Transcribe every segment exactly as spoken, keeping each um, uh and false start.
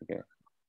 Así que,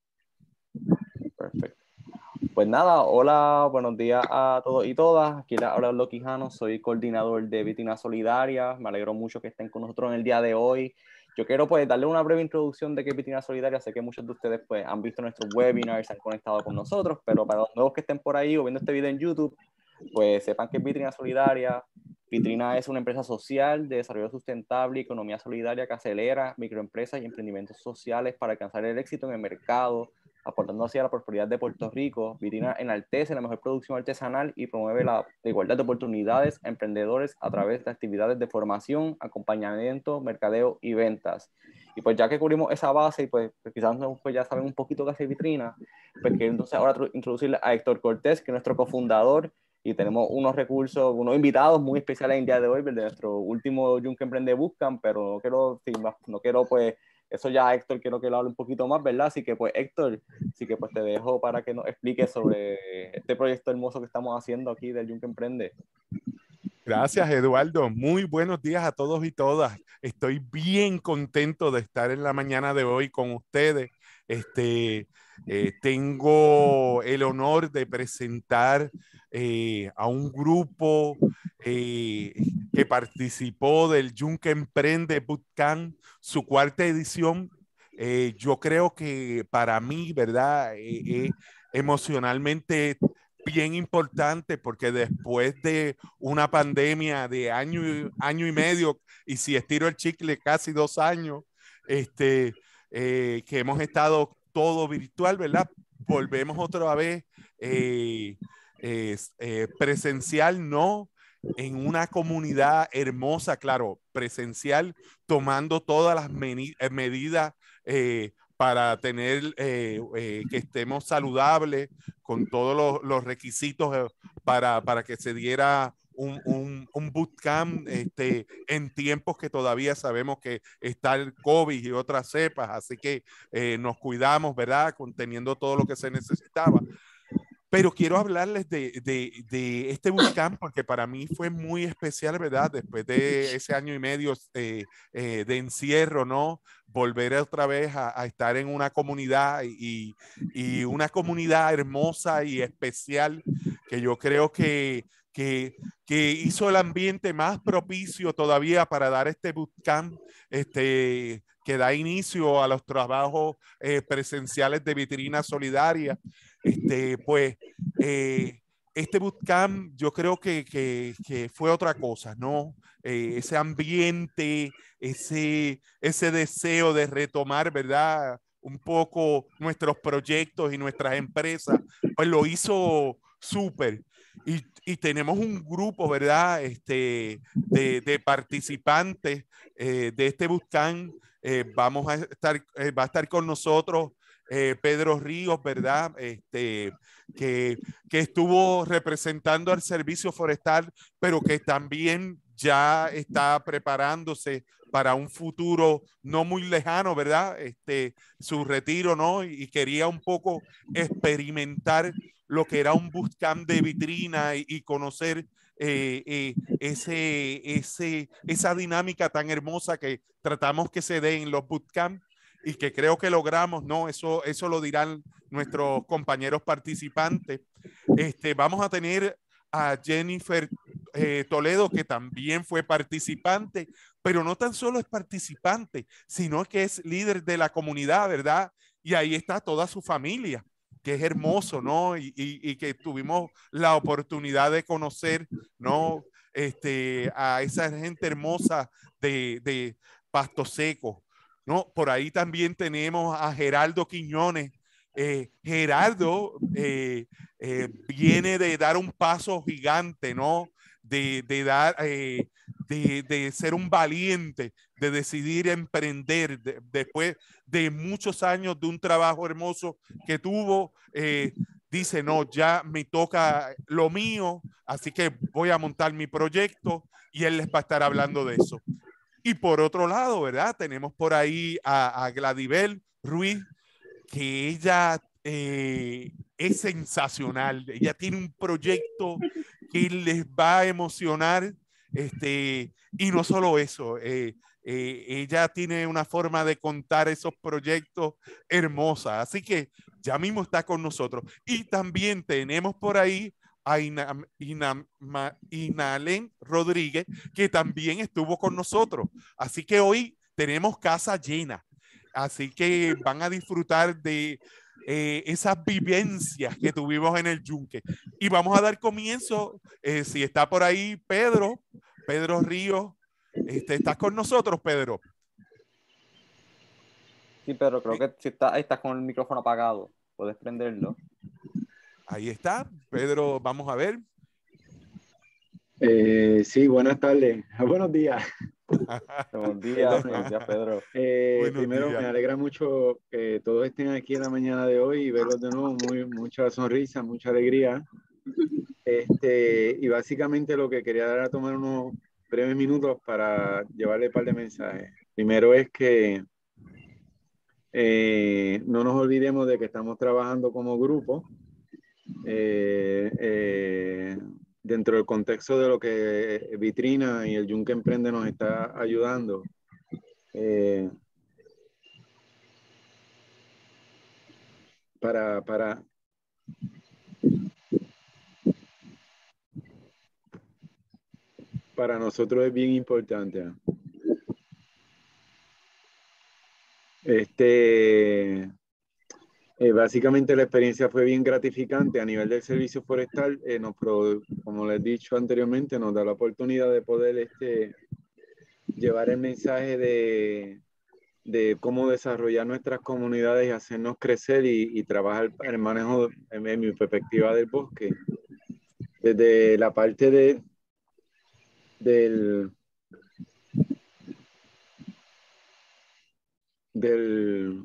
perfecto. Pues nada, hola, buenos días a todos y todas. Aquí les habla Orlando Quijano, soy coordinador de Vitrina Solidaria. Me alegro mucho que estén con nosotros en el día de hoy. Yo quiero pues darle una breve introducción de qué es Vitrina Solidaria. Sé que muchos de ustedes pues han visto nuestros webinars, se han conectado con nosotros, pero para los nuevos que estén por ahí o viendo este video en YouTube, pues sepan que es Vitrina Solidaria. Vitrina es una empresa social de desarrollo sustentable y economía solidaria que acelera microempresas y emprendimientos sociales para alcanzar el éxito en el mercado, aportando así a la prosperidad de Puerto Rico. Vitrina enaltece la mejor producción artesanal y promueve la igualdad de oportunidades a emprendedores a través de actividades de formación, acompañamiento, mercadeo y ventas. Y pues ya que cubrimos esa base y pues, pues quizás pues ya saben un poquito qué hace Vitrina, pues quiero entonces ahora introducirle a Héctor Cortés, que es nuestro cofundador, y tenemos unos recursos, unos invitados muy especiales en el día de hoy, de nuestro último Yunque Emprende Buscan, pero no quiero, no quiero pues, eso ya Héctor quiero que lo hable un poquito más, ¿verdad? Así que pues Héctor, así que pues te dejo para que nos expliques sobre este proyecto hermoso que estamos haciendo aquí del Yunque Emprende. Gracias, Eduardo. Muy buenos días a todos y todas. Estoy bien contento de estar en la mañana de hoy con ustedes. Este, eh, tengo el honor de presentar eh, a un grupo eh, que participó del Yunque Emprende Bootcamp, su cuarta edición. Eh, yo creo que para mí, ¿verdad? Eh, eh, emocionalmente bien importante porque después de una pandemia de año y, año y medio, y si estiro el chicle, casi dos años, este, eh, que hemos estado todo virtual, ¿verdad? Volvemos otra vez eh, eh, eh, presencial, ¿no? En una comunidad hermosa, claro, presencial, tomando todas las medidas eh, para tener eh, eh, que estemos saludables, con todos los, los requisitos para, para que se diera un, un, un bootcamp este, en tiempos que todavía sabemos que está el COVID y otras cepas, así que eh, nos cuidamos, ¿verdad? Conteniendo todo lo que se necesitaba. Pero quiero hablarles de, de, de este bootcamp porque para mí fue muy especial, ¿verdad? Después de ese año y medio eh, eh, de encierro, ¿no? Volver otra vez a, a estar en una comunidad y, y, una comunidad hermosa y especial que yo creo que, que, que hizo el ambiente más propicio todavía para dar este bootcamp, este, que da inicio a los trabajos eh, presenciales de Vitrina Solidaria. Este, pues, eh, este bootcamp yo creo que, que, que fue otra cosa, ¿no? Eh, ese ambiente, ese, ese deseo de retomar, ¿verdad? Un poco nuestros proyectos y nuestras empresas, pues lo hizo súper. Y, y, tenemos un grupo, ¿verdad? Este, de, de participantes eh, de este bootcamp. Eh, vamos a estar, eh, va a estar con nosotros eh, Pedro Ríos, ¿verdad? Este, que, que estuvo representando al Servicio Forestal, pero que también ya está preparándose para un futuro no muy lejano, ¿verdad? Este, su retiro, ¿no? Y, y quería un poco experimentar lo que era un bootcamp de vitrina y, y conocer eh, eh, ese, ese, esa dinámica tan hermosa que tratamos que se dé en los bootcamps y que creo que logramos, ¿no? Eso, eso lo dirán nuestros compañeros participantes. Este, vamos a tener a Jennifer eh, Toledo, que también fue participante, pero no tan solo es participante, sino que es líder de la comunidad, ¿verdad? Y ahí está toda su familia, que es hermoso, ¿no? Y, y, y que tuvimos la oportunidad de conocer, ¿no? Este, a esa gente hermosa de, de Pasto Seco, ¿no? Por ahí también tenemos a Geraldo Quiñones. Eh, Gerardo eh, eh, viene de dar un paso gigante, ¿no? De, de dar, eh, de, de, ser un valiente, de decidir emprender de, después de muchos años de un trabajo hermoso que tuvo. Eh, dice, no, ya me toca lo mío, así que voy a montar mi proyecto y él les va a estar hablando de eso. Y por otro lado, ¿verdad? Tenemos por ahí a, a Gladibel Ruiz, que ella eh, es sensacional. Ella tiene un proyecto que les va a emocionar. Este, y no solo eso, eh, Eh, ella tiene una forma de contar esos proyectos hermosa, así que ya mismo está con nosotros. Y también tenemos por ahí a Ina, Ina, Inalén Rodríguez, que también estuvo con nosotros. Así que hoy tenemos casa llena. Así que van a disfrutar de eh, esas vivencias que tuvimos en el Yunque. Y vamos a dar comienzo, eh, si está por ahí Pedro, Pedro Ríos. Este, ¿Estás con nosotros, Pedro? Sí, Pedro, creo que si está, ahí estás con el micrófono apagado. Puedes prenderlo. Ahí está, Pedro, vamos a ver. Eh, sí, buenas tardes. Buenos días. Buenos días, buenos días, Pedro. Eh, Buenos primero, días. me alegra mucho que todos estén aquí en la mañana de hoy y verlos de nuevo. Muy, mucha sonrisa, mucha alegría. Este, y básicamente lo que quería dar a tomar unos breves minutos para llevarle un par de mensajes. Primero es que eh, no nos olvidemos de que estamos trabajando como grupo. Eh, eh, dentro del contexto de lo que Vitrina y el Yunque Emprende nos está ayudando. Eh, para, para, para nosotros es bien importante. Este, eh, básicamente la experiencia fue bien gratificante a nivel del servicio forestal. Eh, nos, como les he dicho anteriormente, nos da la oportunidad de poder este, llevar el mensaje de, de cómo desarrollar nuestras comunidades y hacernos crecer y, y trabajar el manejo, en, en mi perspectiva, del bosque. Desde la parte de, del, del,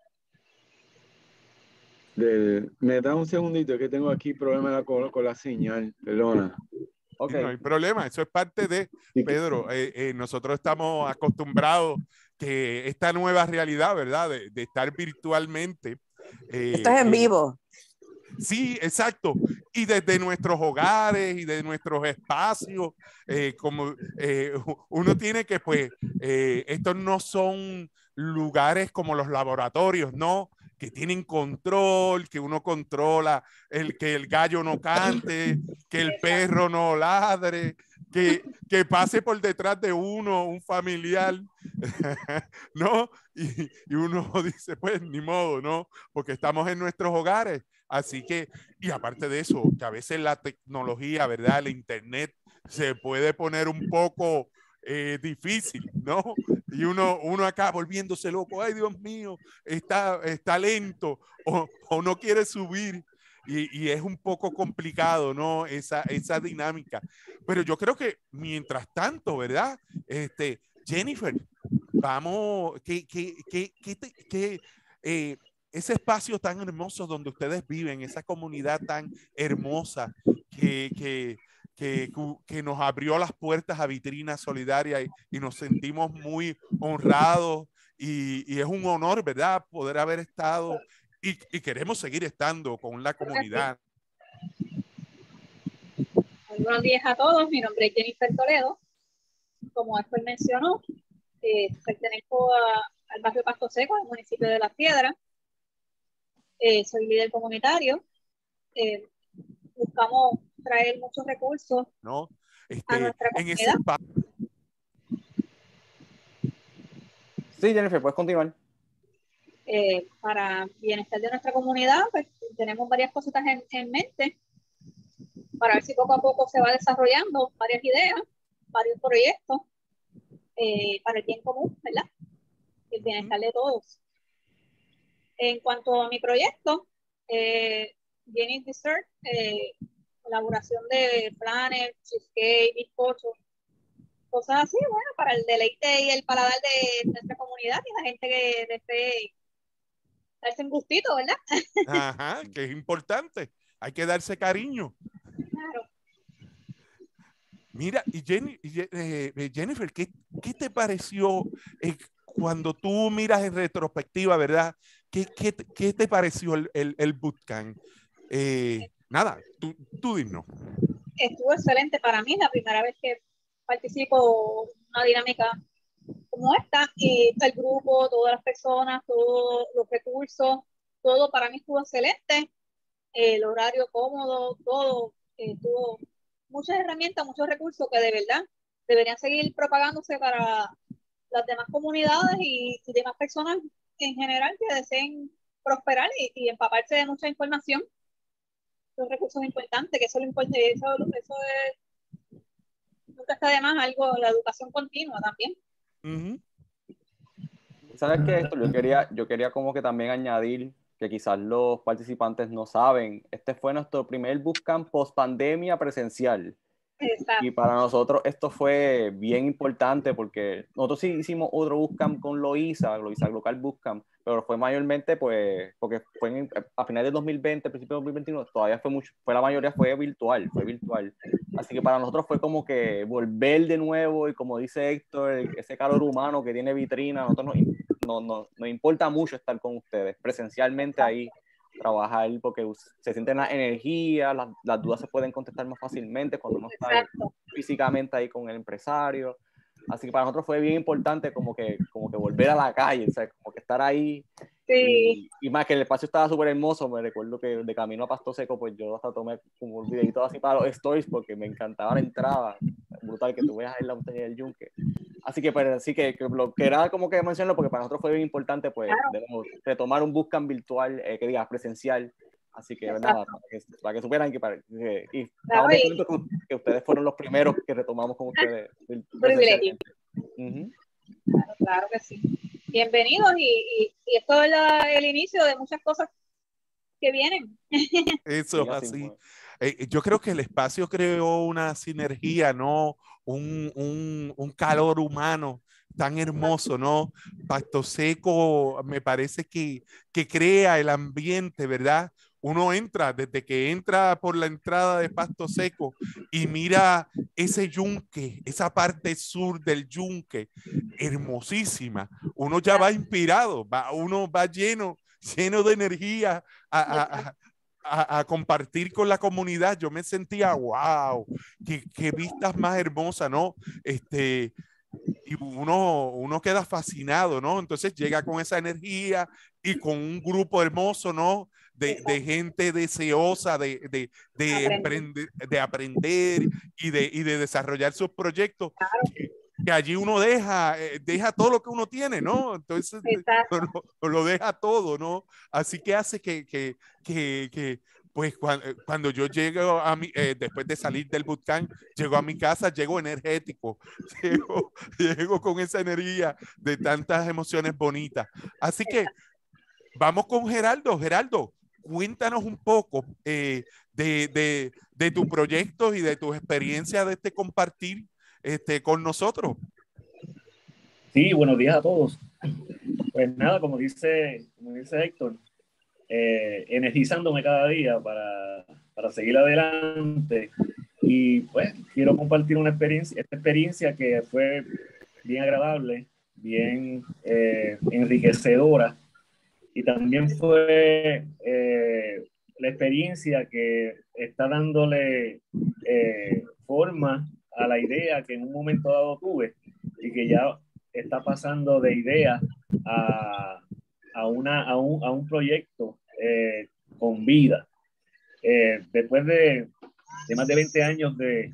del... Me da un segundito que tengo aquí problema con, con la señal, perdona. Okay. No hay problema, eso es parte de, Pedro, eh, eh, nosotros estamos acostumbrados que esta nueva realidad, ¿verdad? De, de estar virtualmente. Eh, Esto es en eh, vivo. Sí, exacto. Y desde nuestros hogares y de nuestros espacios, eh, como eh, uno tiene que, pues, eh, estos no son lugares como los laboratorios, ¿no? Que tienen control, que uno controla el que el gallo no cante, que el perro no ladre, que, que pase por detrás de uno un familiar, ¿no? Y, y uno dice, pues, ni modo, ¿no? Porque estamos en nuestros hogares. Así que, y aparte de eso, que a veces la tecnología, ¿verdad? El internet se puede poner un poco eh, difícil, ¿no? Y uno, uno acá volviéndose loco, ay Dios mío, está, está lento o, o no quiere subir. Y, y es un poco complicado, ¿no? Esa, esa dinámica. Pero yo creo que mientras tanto, ¿verdad? Este, Jennifer, vamos, que, que, que, que, que eh, ese espacio tan hermoso donde ustedes viven, esa comunidad tan hermosa que, que, que, que nos abrió las puertas a Vitrina Solidaria y, y nos sentimos muy honrados y, y es un honor, ¿verdad?, poder haber estado y, y queremos seguir estando con la comunidad. Buenos días a todos, mi nombre es Jennifer Toledo. Como después mencionó, eh, pertenezco a, al barrio Pasto Seco, al municipio de Las Piedras. Eh, soy líder comunitario. Eh, buscamos traer muchos recursos, ¿no? Este, a nuestra en comunidad. ese espacio. Sí, Jennifer, puedes continuar. Eh, para bienestar de nuestra comunidad, pues tenemos varias cositas en, en mente para ver si poco a poco se va desarrollando varias ideas, varios proyectos eh, para el bien común, ¿verdad? El bienestar de todos. En cuanto a mi proyecto, eh, Jenny's Dessert, eh, elaboración de planes, cheesecake, bizcocho, cosas así, bueno, para el deleite y el paladar de nuestra comunidad y la gente que desee darse un gustito, ¿verdad? Ajá, que es importante. Hay que darse cariño. Claro. Mira, y, Jenny, y eh, Jennifer, ¿qué, ¿qué te pareció eh, cuando tú miras en retrospectiva, verdad? ¿Qué, qué, qué te pareció el, el, el bootcamp? Eh, nada, tú, tú dinos. Estuvo excelente para mí, la primera vez que participo en una dinámica como esta, y el grupo, todas las personas, todos los recursos, todo para mí estuvo excelente, el horario cómodo, todo, eh, tuvo muchas herramientas, muchos recursos que de verdad deberían seguir propagándose para las demás comunidades y, y demás personas en general que deseen prosperar y, y empaparse de mucha información. Los recursos importantes, que eso lo importante, eso, eso es, nunca está de más algo, la educación continua también. Uh-huh. ¿Sabes qué, Héctor? Yo quería, yo quería como que también añadir que quizás los participantes no saben, este fue nuestro primer bootcamp post pandemia presencial. Exacto. Y para nosotros esto fue bien importante porque nosotros sí hicimos otro bootcamp con Loíza, Loíza Local Bootcamp, pero fue mayormente pues, porque fue en, a finales de dos mil veinte, principios de dos mil veintiuno, todavía fue mucho, fue la mayoría fue virtual, fue virtual. Así que para nosotros fue como que volver de nuevo y como dice Héctor, ese calor humano que tiene vitrina, a nosotros nos, no, no, nos importa mucho estar con ustedes presencialmente ahí, trabajar porque se sienten las energías, las, las dudas se pueden contestar más fácilmente cuando uno está Exacto. físicamente ahí con el empresario. Así que para nosotros fue bien importante como que, como que volver a la calle, o sea, como que estar ahí. Sí. Y, y más que el espacio estaba súper hermoso, me recuerdo que de camino a Pasto Seco, pues yo hasta tomé como un videito así para los stories porque me encantaba la entrada, brutal que tú veas ahí la montaña del Yunque. Así que, pero sí que, que lo que era como que mencionarlo porque para nosotros fue bien importante, pues, Claro. debemos retomar un bootcamp virtual, eh, que digas presencial. Así que, Exacto. nada, para que, para que supieran que, para, que y Claro, estamos muy y- contentos que, que ustedes fueron los primeros que retomamos con ustedes privilegio. presencialmente. Uh-huh. Claro, claro que sí. Bienvenidos y, y, y esto es la, el inicio de muchas cosas que vienen. Eso es así. Eh, yo creo que el espacio creó una sinergia, ¿no? Un, un, un calor humano tan hermoso, ¿no? Pasto Seco me parece que, que crea el ambiente, ¿verdad? Uno entra, desde que entra por la entrada de Pasto Seco y mira ese yunque, esa parte sur del yunque, hermosísima. Uno ya va inspirado, va, uno va lleno, lleno de energía a, a, a A, a compartir con la comunidad. Yo me sentía, wow, qué, qué vistas más hermosas, ¿no? Este, y uno, uno queda fascinado, ¿no? Entonces llega con esa energía y con un grupo hermoso, ¿no? De, de gente deseosa de, de, de, emprender, de aprender y de, y de desarrollar sus proyectos. Que, que allí uno deja, eh, deja todo lo que uno tiene, ¿no? Entonces lo, lo deja todo, ¿no? Así que hace que, que, que, que pues cuando, cuando yo llego a mi, eh, después de salir del bootcamp, llego a mi casa, llego energético, llego, llego con esa energía de tantas emociones bonitas. Así que vamos con Geraldo. Geraldo, cuéntanos un poco eh, de, de, de tu proyecto y de tu experiencia de este compartir este, con nosotros. Sí, buenos días a todos. Pues nada, como dice, como dice Héctor, eh, energizándome cada día para, para seguir adelante. Y pues quiero compartir una experiencia, esta experiencia que fue bien agradable, bien eh, enriquecedora. Y también fue eh, la experiencia que está dándole eh, forma a la idea que en un momento dado tuve y que ya está pasando de idea a, a, una, a, un, a un proyecto eh, con vida. Eh, después de, de más de veinte años de...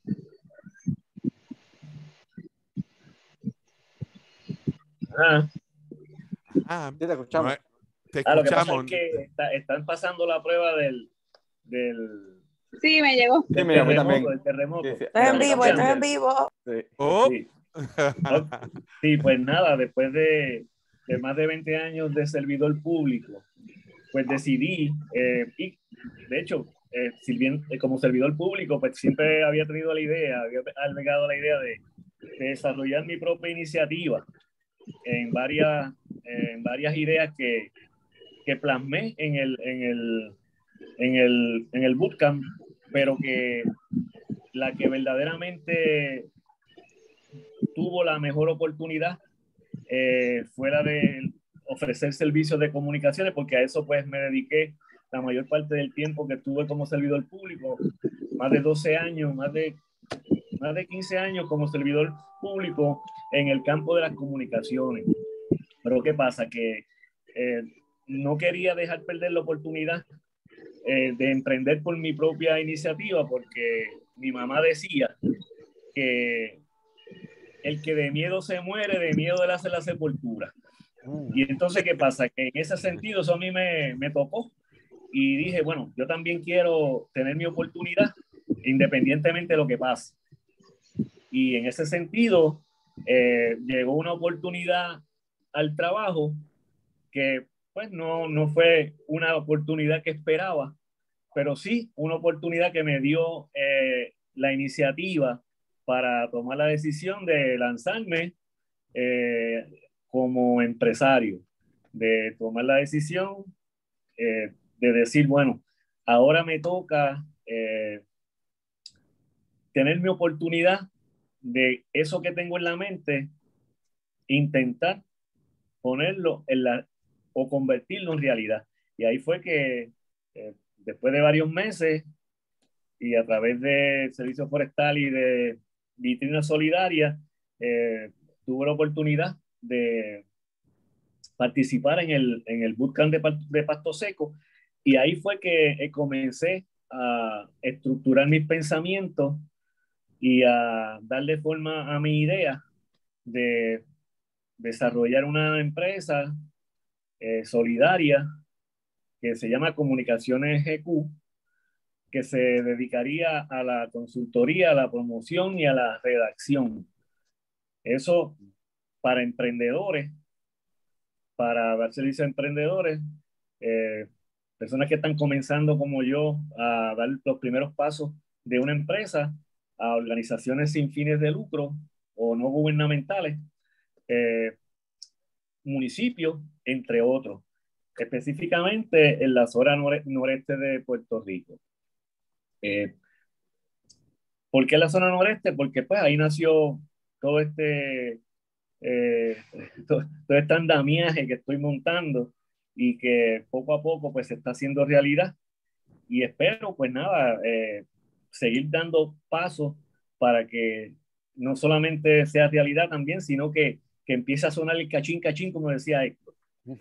Ah, ah, te escuchamos. No, te ah, lo que pasa escuchamos. es que está, están pasando la prueba del... del Sí, me llegó. Sí, mira, a mí también. El terremoto. Sí, sí. Estás en vivo, estás en vivo. Sí. Oh. Sí. Sí, pues nada, después de, de más de veinte años de servidor público, pues decidí, eh, y de hecho, eh, sirviendo, eh, como servidor público, pues siempre había tenido la idea, había allegado la idea de, de desarrollar mi propia iniciativa en varias, eh, en varias ideas que, que plasmé en el, en, el, en, el, en el bootcamp, pero que la que verdaderamente tuvo la mejor oportunidad eh, fuera de ofrecer servicios de comunicaciones, porque a eso pues me dediqué la mayor parte del tiempo que estuve como servidor público, más de doce años, más de más de quince años como servidor público en el campo de las comunicaciones. Pero ¿qué pasa? Que eh, no quería dejar perder la oportunidad eh, de emprender por mi propia iniciativa, porque mi mamá decía que el que de miedo se muere, de miedo él hace la sepultura. Y entonces, ¿qué pasa? Que en ese sentido eso a mí me, me tocó. Y dije, bueno, yo también quiero tener mi oportunidad independientemente de lo que pase. Y en ese sentido, eh, llegó una oportunidad al trabajo que pues no, no fue una oportunidad que esperaba, pero sí una oportunidad que me dio eh, la iniciativa para tomar la decisión de lanzarme eh, como empresario, de tomar la decisión eh, de decir, bueno, ahora me toca eh, tener mi oportunidad de eso que tengo en la mente, intentar ponerlo en la, o convertirlo en realidad. Y ahí fue que eh, después de varios meses y a través de Servicio Forestal y de Vitrina Solidaria, eh, tuve la oportunidad de participar en el, en el bootcamp de, de Pasto Seco, y ahí fue que eh, comencé a estructurar mis pensamientos y a darle forma a mi idea de desarrollar una empresa eh, solidaria que se llama Comunicaciones G Q, que se dedicaría a la consultoría, a la promoción y a la redacción. Eso para emprendedores, para dar servicio a emprendedores, eh, personas que están comenzando como yo a dar los primeros pasos de una empresa, a organizaciones sin fines de lucro o no gubernamentales, eh, municipios, entre otros, específicamente en la zona nore noreste de Puerto Rico. Eh, ¿Por qué la zona noreste? Porque pues ahí nació todo este, eh, todo, todo este andamiaje que estoy montando y que poco a poco pues se está haciendo realidad, y espero pues nada, eh, seguir dando pasos para que no solamente sea realidad también, sino que, que empiece a sonar el cachín cachín, como decía Héctor.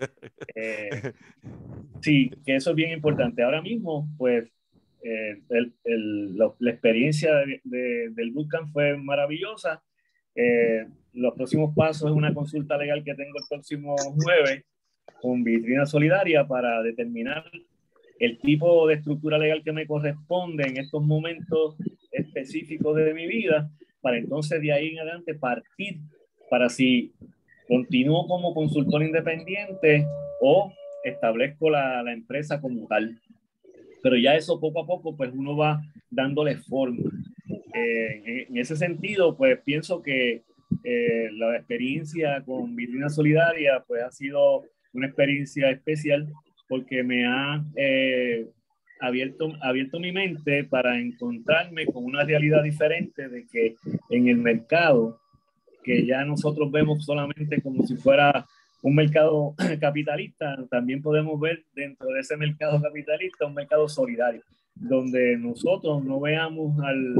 Eh, sí, que eso es bien importante. Ahora mismo pues eh, el, el, la, la experiencia de, de, del bootcamp fue maravillosa. Eh, los próximos pasos es una consulta legal que tengo el próximo jueves con Vitrina Solidaria para determinar el tipo de estructura legal que me corresponde en estos momentos específicos de mi vida, para entonces de ahí en adelante partir para si continúo como consultor independiente o establezco la, la empresa como tal. Pero ya eso poco a poco pues uno va dándole forma. Eh, en, en ese sentido pues pienso que eh, la experiencia con Vitrina Solidaria pues ha sido una experiencia especial, porque me ha eh, abierto, abierto mi mente para encontrarme con una realidad diferente, de que en el mercado, que ya nosotros vemos solamente como si fuera un mercado capitalista, también podemos ver dentro de ese mercado capitalista un mercado solidario, donde nosotros no veamos al,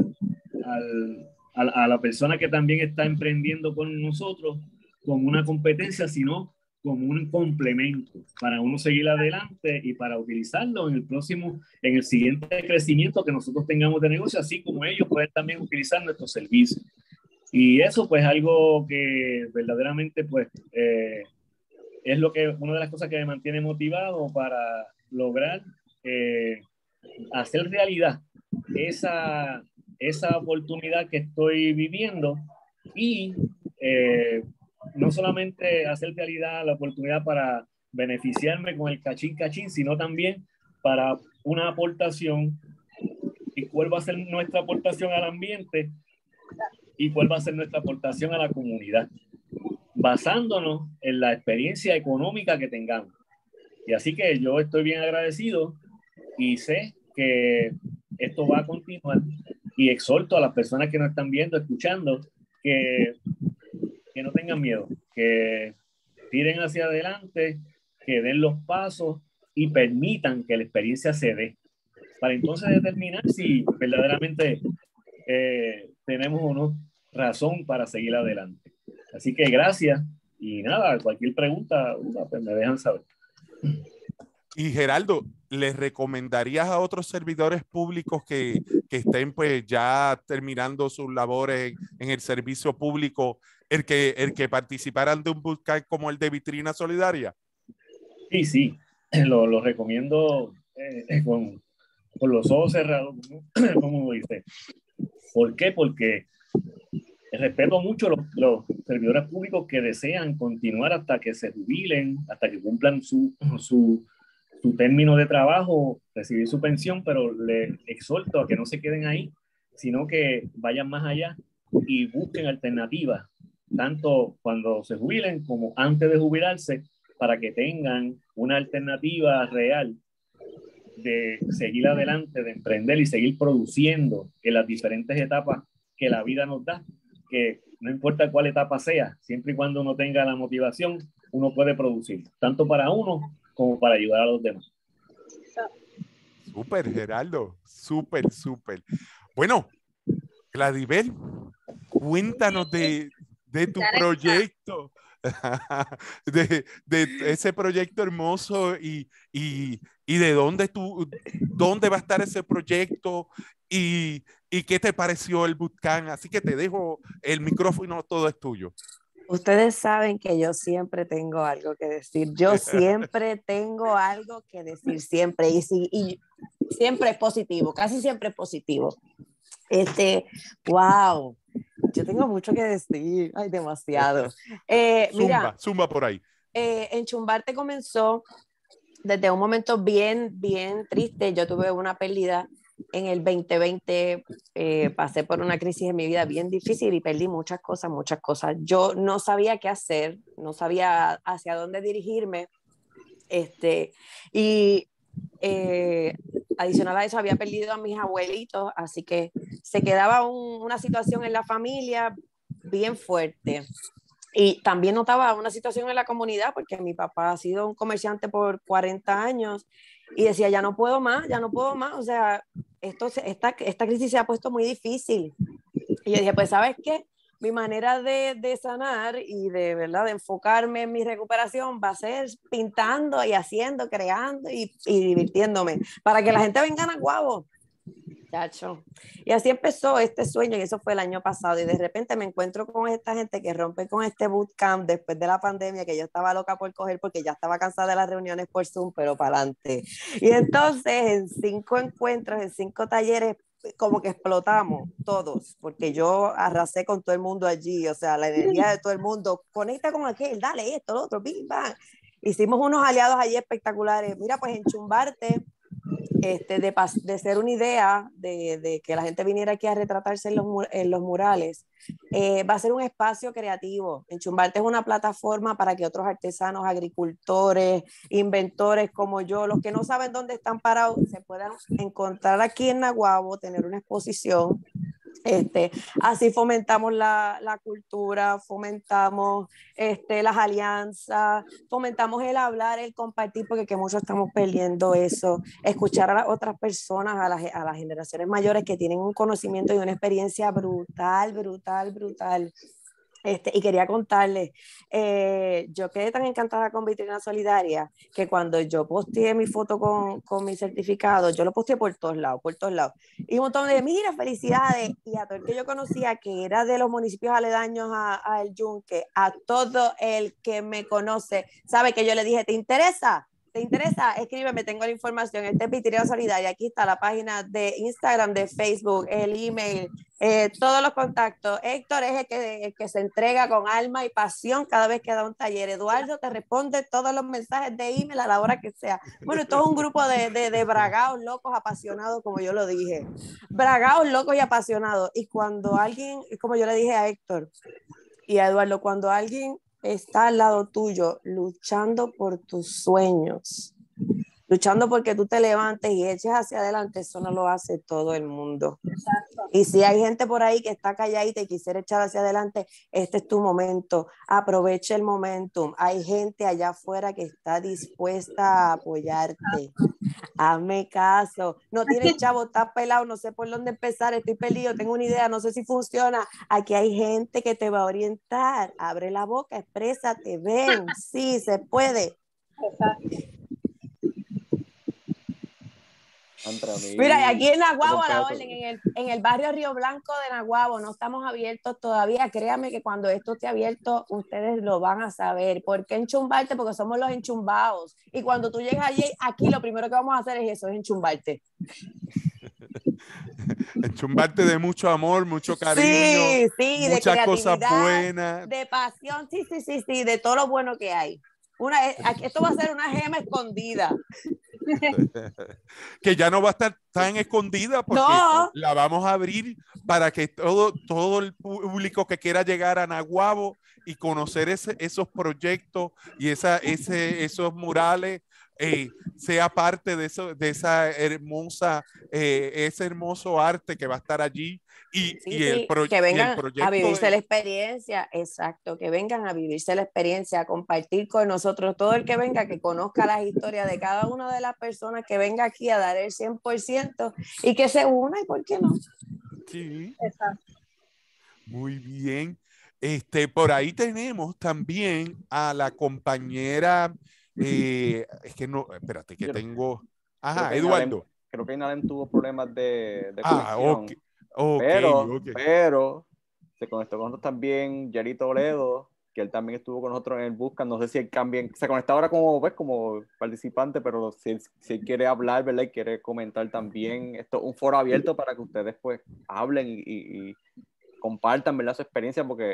al, a, a la persona que también está emprendiendo con nosotros como una competencia, sino como un complemento para uno seguir adelante y para utilizarlo en el próximo, en el siguiente crecimiento que nosotros tengamos de negocio, así como ellos pueden también utilizar nuestros servicios. Y eso pues algo que verdaderamente pues eh, es lo que, una de las cosas que me mantiene motivado para lograr eh, hacer realidad esa, esa oportunidad que estoy viviendo, y eh, no solamente hacer realidad la oportunidad para beneficiarme con el cachín cachín, sino también para una aportación, y cuál va a ser nuestra aportación al ambiente y cuál va a ser nuestra aportación a la comunidad, basándonos en la experiencia económica que tengamos. Y así que yo estoy bien agradecido y sé que esto va a continuar, y exhorto a las personas que nos están viendo, escuchando, que que no tengan miedo, que tiren hacia adelante, que den los pasos y permitan que la experiencia se dé, para entonces determinar si verdaderamente eh, tenemos o no razón para seguir adelante. Así que gracias y nada, cualquier pregunta pues me dejan saber. Y Geraldo, ¿les recomendarías a otros servidores públicos que, que estén pues ya terminando sus labores en el servicio público el que, el que participaran de un bootcamp como el de Vitrina Solidaria? Sí, sí, lo, lo recomiendo eh, con, con los ojos cerrados, como, como dice. ¿Por qué? Porque respeto mucho los, los servidores públicos que desean continuar hasta que se jubilen, hasta que cumplan su, su, su término de trabajo, recibir su pensión, pero les exhorto a que no se queden ahí, sino que vayan más allá y busquen alternativas, tanto cuando se jubilen como antes de jubilarse, para que tengan una alternativa real de seguir adelante, de emprender y seguir produciendo en las diferentes etapas que la vida nos da, que no importa cuál etapa sea, siempre y cuando uno tenga la motivación, uno puede producir, tanto para uno como para ayudar a los demás. Súper, Geraldo, súper, súper. Bueno, Gladibel, cuéntanos de, de tu proyecto, de, de ese proyecto hermoso y, y, y de dónde, tú, dónde va a estar ese proyecto y, y qué te pareció el bootcamp. Así que te dejo el micrófono, todo es tuyo. Ustedes saben que yo siempre tengo algo que decir. Yo siempre tengo algo que decir, siempre. Y, si, y siempre es positivo, casi siempre es positivo. Este, wow, yo tengo mucho que decir. Ay, demasiado. Eh, zumba, mira, zumba por ahí. Eh, Enchumbarte comenzó desde un momento bien, bien triste. Yo tuve una pérdida en el veinte veinte, eh, pasé por una crisis en mi vida bien difícil y perdí muchas cosas, muchas cosas. Yo no sabía qué hacer, no sabía hacia dónde dirigirme. Este, y eh, adicional a eso había perdido a mis abuelitos, así que se quedaba un, una situación en la familia bien fuerte. Y también notaba una situación en la comunidad, porque mi papá ha sido un comerciante por cuarenta años y decía, ya no puedo más, ya no puedo más, o sea, esto, esta, esta crisis se ha puesto muy difícil. Y yo dije, pues, ¿sabes qué? Mi manera de, de sanar y de, ¿verdad?, de enfocarme en mi recuperación va a ser pintando y haciendo, creando y, y divirtiéndome, para que la gente venga a Naguabo. Chacho. Y así empezó este sueño, y eso fue el año pasado, y de repente me encuentro con esta gente que rompe con este bootcamp después de la pandemia, que yo estaba loca por coger porque ya estaba cansada de las reuniones por Zoom, pero para adelante. Y entonces en cinco encuentros, en cinco talleres, como que explotamos todos, porque yo arrasé con todo el mundo allí, o sea, la energía de todo el mundo, conecta con aquel, dale esto, lo otro, bing, bang. Hicimos unos aliados allí espectaculares. Mira, pues Enchumbarte, Este, de, de ser una idea de, de que la gente viniera aquí a retratarse en los, en los murales, eh, va a ser un espacio creativo. Enchumbarte es una plataforma para que otros artesanos, agricultores, inventores como yo, los que no saben dónde están parados, se puedan encontrar aquí en Naguabo, tener una exposición. Este, así fomentamos la, la cultura, fomentamos este, las alianzas, fomentamos el hablar, el compartir, porque que muchos estamos perdiendo eso, escuchar a las otras personas, a las, a las generaciones mayores que tienen un conocimiento y una experiencia brutal, brutal, brutal. Este, y quería contarles, eh, yo quedé tan encantada con Vitrina Solidaria que cuando yo posteé mi foto con, con mi certificado, yo lo posteé por todos lados, por todos lados. Y un montón de, mira, felicidades. Y a todo el que yo conocía, que era de los municipios aledaños a, a El Yunque, a todo el que me conoce, sabe que yo le dije, ¿te interesa? ¿Te interesa? Escríbeme, tengo la información. Este es Vitrina Solidaria. Aquí está la página de Instagram, de Facebook, el email, eh, todos los contactos. Héctor es el que, el que se entrega con alma y pasión cada vez que da un taller. Eduardo te responde todos los mensajes de email a la hora que sea. Bueno, esto es un grupo de, de, de bragaos, locos, apasionados, como yo lo dije. Bragaos, locos y apasionados. Y cuando alguien, como yo le dije a Héctor y a Eduardo, cuando alguien está al lado tuyo luchando por tus sueños, luchando porque tú te levantes y eches hacia adelante, eso no lo hace todo el mundo. Exacto. Y si hay gente por ahí que está calladita y quisiera echar hacia adelante, este es tu momento, aprovecha el momentum. Hay gente allá afuera que está dispuesta a apoyarte. Hazme caso, no tienes chavo, estás pelado, no sé por dónde empezar, estoy perdido, tengo una idea, no sé si funciona. Aquí hay gente que te va a orientar. Abre la boca, exprésate, ven, sí, se puede. Exacto. Mira, aquí en Naguabo, la orden, en el, en el barrio Río Blanco de Naguabo, no estamos abiertos todavía. Créame que cuando esto esté abierto, ustedes lo van a saber. ¿Por qué enchumbarte? Porque somos los enchumbados. Y cuando tú llegas allí, aquí lo primero que vamos a hacer es eso, es enchumbarte. Enchumbarte de mucho amor, mucho cariño, sí, sí, muchas de cosas creatividad, buenas. de pasión, sí, sí, sí, sí, de todo lo bueno que hay. Una, esto va a ser una gema escondida. Que ya no va a estar tan escondida porque no. la vamos a abrir para que todo, todo el público que quiera llegar a Naguabo y conocer ese, esos proyectos y esa, ese, esos murales eh, sea parte de, eso, de esa hermosa, eh, ese hermoso arte que va a estar allí y, sí, y, el, sí, pro, que vengan y el proyecto a vivirse de... la experiencia, exacto, que vengan a vivirse la experiencia, a compartir con nosotros, todo el que venga, que conozca las historias de cada una de las personas que venga aquí a dar el cien por ciento y que se una, ¿y por qué no? Sí. Exacto. Muy bien. Este, por ahí tenemos también a la compañera, eh, es que no, espérate, que Yo, tengo, ajá, creo que Eduardo. Inalem, creo que Inalem tuvo problemas de, de Ah, conexión, ok, ok, pero, ok. pero se conectó con nosotros también Jerry Toledo, que él también estuvo con nosotros en el Buscan, no sé si él también, se conecta ahora como, pues, como participante, pero si él, si él quiere hablar, ¿verdad? Y quiere comentar también, esto es un foro abierto para que ustedes pues hablen y, y, y compartan, ¿verdad? Su experiencia, porque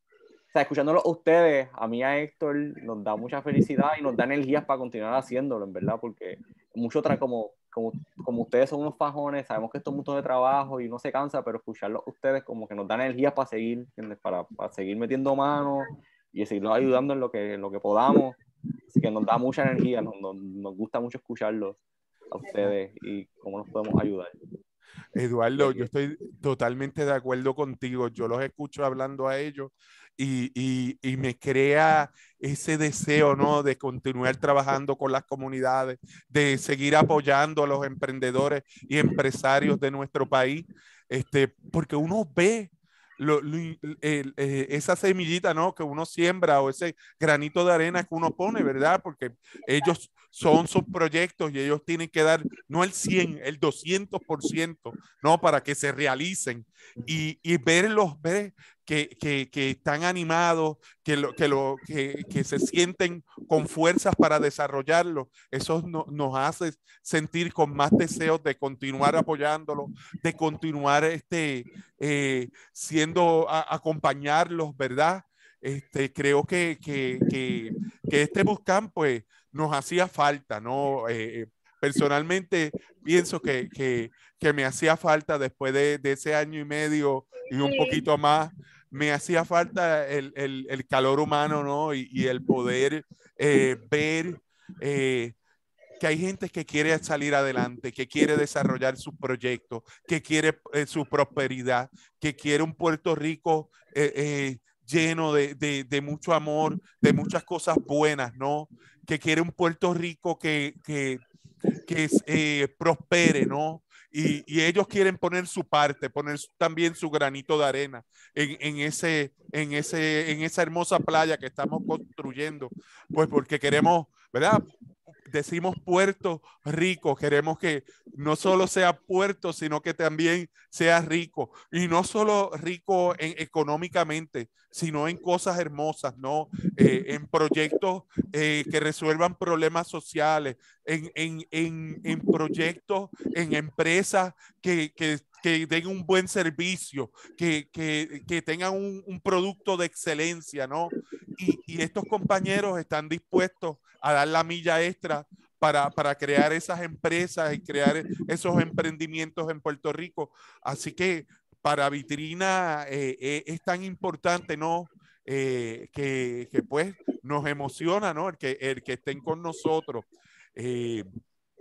o sea, escuchándolo a ustedes, a mí, a Héctor, nos da mucha felicidad y nos da energías para continuar haciéndolo, en verdad, porque mucho otra como, como, como ustedes son unos fajones, sabemos que esto es mucho de trabajo y no se cansa, pero escucharlos a ustedes como que nos dan energías para seguir, ¿entiendes? Para, para seguir metiendo manos y seguirlos ayudando en lo que, en lo que podamos. Así que nos da mucha energía, nos, nos, nos gusta mucho escucharlos a ustedes y cómo nos podemos ayudar. Eduardo, yo estoy totalmente de acuerdo contigo. Yo los escucho hablando a ellos y, y, y me crea ese deseo, ¿no? De continuar trabajando con las comunidades, de seguir apoyando a los emprendedores y empresarios de nuestro país, este, porque uno ve lo, lo, el, el, esa semillita, ¿no? Que uno siembra o ese granito de arena que uno pone, ¿verdad? Porque ellos son sus proyectos y ellos tienen que dar no el cien, el doscientos por ciento, ¿no? Para que se realicen y, y verlos, ver que, que, que están animados, que, lo, que, lo, que, que se sienten con fuerzas para desarrollarlo. Eso no, nos hace sentir con más deseos de continuar apoyándolo, de continuar este, eh, siendo, a, acompañarlos, ¿verdad? Este, creo que, que, que, que este Buscan, pues, nos hacía falta, ¿no? Eh, personalmente pienso que, que, que me hacía falta después de, de ese año y medio y un poquito más, me hacía falta el, el, el calor humano, ¿no? Y, y el poder eh, ver eh, que hay gente que quiere salir adelante, que quiere desarrollar sus proyectos, que quiere eh, su prosperidad, que quiere un Puerto Rico eh, eh, lleno de, de, de mucho amor, de muchas cosas buenas, ¿no? Que quiere un Puerto Rico que, que, que eh, prospere, ¿no? Y, y ellos quieren poner su parte, poner también su granito de arena en, en, ese, en, ese, en esa hermosa playa que estamos construyendo, pues porque queremos, ¿verdad? Decimos Puerto Rico, queremos que no solo sea puerto, sino que también sea rico. Y no solo rico en, económicamente, sino en cosas hermosas, ¿no? Eh, en proyectos eh, que resuelvan problemas sociales, en, en, en, en proyectos, en empresas que, que que den un buen servicio, que, que, que tengan un, un producto de excelencia, ¿no? Y, y estos compañeros están dispuestos a dar la milla extra para, para crear esas empresas y crear esos emprendimientos en Puerto Rico. Así que para Vitrina eh, eh, es tan importante, ¿no? Eh, que, que pues nos emociona, ¿no? El que, el que estén con nosotros. Eh,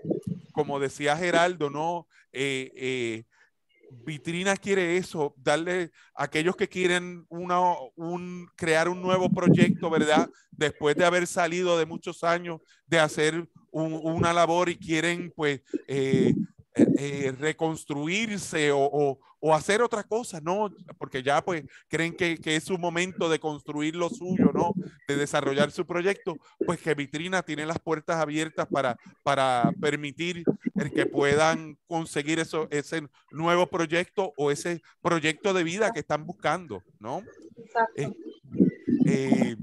como decía Geraldo, ¿no? Eh, eh, Vitrina quiere eso, darle a aquellos que quieren una, un, crear un nuevo proyecto, ¿verdad? Después de haber salido de muchos años de hacer un, una labor y quieren, pues, eh, eh, eh, reconstruirse o, o, o hacer otra cosa, ¿no? Porque ya, pues, creen que, que es su momento de construir lo suyo, ¿no? De desarrollar su proyecto, pues que Vitrina tiene las puertas abiertas para, para permitir el que puedan conseguir eso, ese nuevo proyecto o ese proyecto de vida que están buscando, ¿no? Exacto. Eh, eh,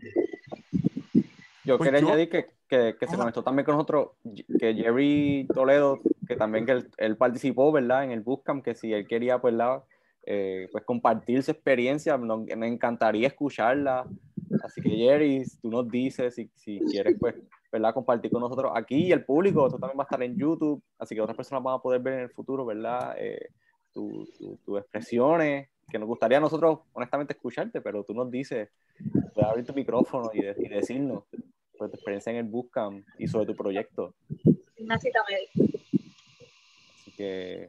Yo pues quería yo, añadir que, que, que se ajá, conectó también con nosotros, que Jerry Toledo, que también que él, él participó, ¿verdad? En el Bootcamp, que si él quería, pues, la, eh, pues compartir su experiencia, no, me encantaría escucharla. Así que Jerry, tú nos dices si, si quieres, pues, ¿verdad? Compartir con nosotros aquí y el público. Esto también va a estar en YouTube, así que otras personas van a poder ver en el futuro, ¿verdad? Eh, tus tu, tu expresiones, que nos gustaría a nosotros, honestamente, escucharte, pero tú nos dices, puedes abrir tu micrófono y, de, y decirnos sobre tu experiencia en el Bootcamp y sobre tu proyecto. Una cita médica. Así que,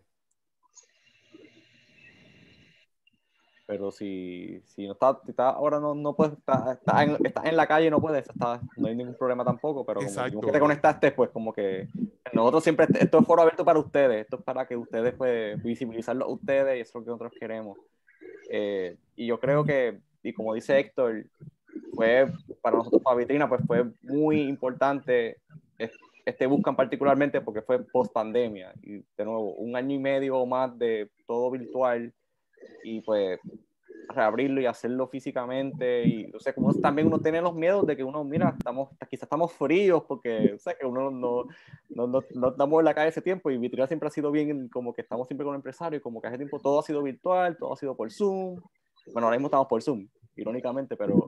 pero si, si no estás, si está, ahora no, no puedes, estás está en, está en la calle, no puedes, está, no hay ningún problema tampoco, pero como vimos que te exacto. conectaste, pues como que nosotros siempre, esto es foro abierto para ustedes, esto es para que ustedes, pues, visibilizarlo a ustedes y eso es lo que nosotros queremos. Eh, y yo creo que, y como dice Héctor, fue para nosotros, para Vitrina, pues fue muy importante este Bootcamp particularmente porque fue post pandemia y de nuevo un año y medio o más de todo virtual y pues reabrirlo y hacerlo físicamente y o sea, como uno, también uno tiene los miedos de que uno, mira, estamos, quizás estamos fríos porque o sea, que uno no, no, no, no estamos en la calle ese tiempo y Vitrina siempre ha sido bien, como que estamos siempre con el empresario y como que hace tiempo todo ha sido virtual, todo ha sido por Zoom, bueno, ahora mismo estamos por Zoom, irónicamente, pero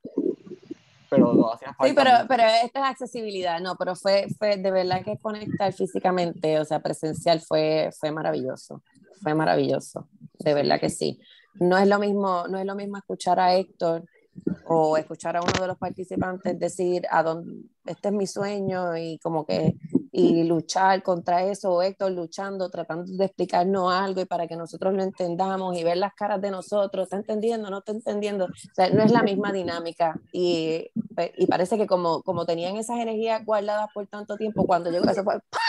pero no hacía Sí, falta pero, mucho. pero esta es accesibilidad, no, pero fue, fue de verdad que conectar físicamente, o sea, presencial fue, fue maravilloso, fue maravilloso, de verdad que sí. No es lo mismo, no es lo mismo escuchar a Héctor o escuchar a uno de los participantes decir a dónde, este es mi sueño y como que y luchar contra eso, o Héctor luchando, tratando de explicarnos algo y para que nosotros lo entendamos y ver las caras de nosotros, ¿está entendiendo? ¿No está entendiendo? O sea, no es la misma dinámica y, y parece que como, como tenían esas energías guardadas por tanto tiempo, cuando llegó eso fue ¡pah!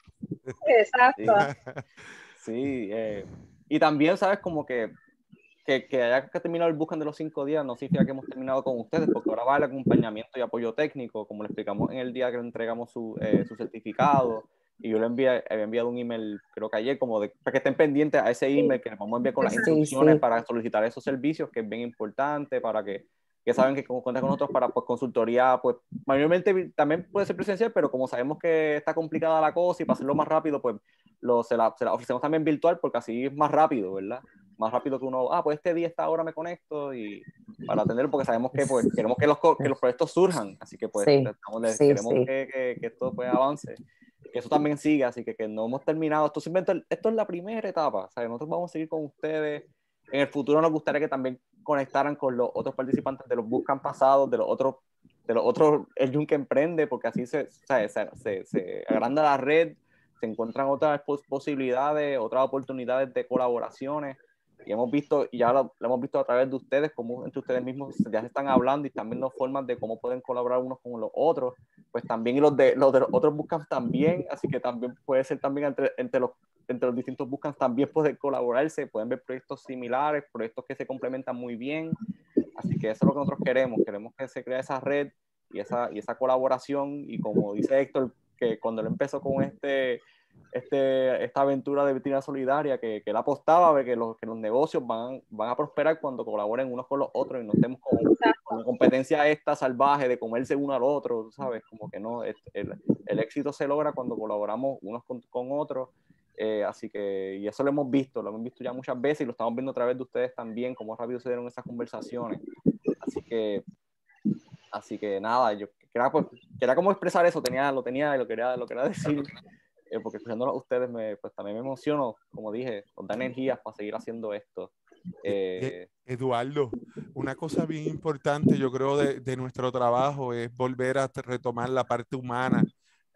Exacto. Sí, sí eh, y también, ¿sabes? Como que Que, que haya que terminar el Bootcamp de los cinco días no significa que hemos terminado con ustedes, porque ahora va el acompañamiento y apoyo técnico, como le explicamos en el día que le entregamos su, eh, su certificado, y yo le envié, había enviado un email, creo que ayer, como de, para que estén pendientes a ese email que les vamos a enviar con las instrucciones sí, sí. para solicitar esos servicios, que es bien importante, para que, que saben que cuentan con nosotros para pues, consultoría, pues mayormente también puede ser presencial, pero como sabemos que está complicada la cosa y para hacerlo más rápido, pues lo, se, la, se la ofrecemos también virtual, porque así es más rápido, ¿verdad? Más rápido que uno, ah, pues este día, esta hora me conecto y para atenderlo, porque sabemos que pues queremos que los, que los proyectos surjan, así que pues Sí, estamos, les, sí, queremos sí. Que, que, que esto pues avance, que eso también siga, así que, que no hemos terminado, esto simplemente, esto es la primera etapa, ¿sabes? Nosotros vamos a seguir con ustedes, en el futuro nos gustaría que también conectaran con los otros participantes de los Bootcamp pasados, de los otros, de los otros, el Yunque Emprende, porque así se, se, se, se, se agranda la red, se encuentran otras posibilidades, otras oportunidades de colaboraciones. Y hemos visto, y ya lo, lo hemos visto a través de ustedes, cómo entre ustedes mismos ya se están hablando y están viendo formas de cómo pueden colaborar unos con los otros, pues también y los de los, de los otros Bootcamps también, así que también puede ser también entre, entre, los, entre los distintos Bootcamps también pueden colaborarse, pueden ver proyectos similares, proyectos que se complementan muy bien, así que eso es lo que nosotros queremos, queremos que se crea esa red y esa, y esa colaboración, y como dice Héctor, que cuando él empezó con este Este, esta aventura de Vitrina Solidaria, que, que él apostaba de que los, que los negocios van, van a prosperar cuando colaboren unos con los otros y no estemos con, con la competencia esta salvaje de comerse uno al otro, ¿sabes? Como que no, el, el éxito se logra cuando colaboramos unos con, con otros, eh, así que, y eso lo hemos visto, lo hemos visto ya muchas veces y lo estamos viendo a través de ustedes también, cómo rápido se dieron esas conversaciones, así que, así que nada, yo quería, pues, quería como expresar eso, tenía, lo tenía y lo quería, lo quería decir. Eh, porque escuchándolos a ustedes me, pues también me emociono, como dije, nos da energías para seguir haciendo esto. Eh, Eduardo, una cosa bien importante yo creo de, de nuestro trabajo es volver a retomar la parte humana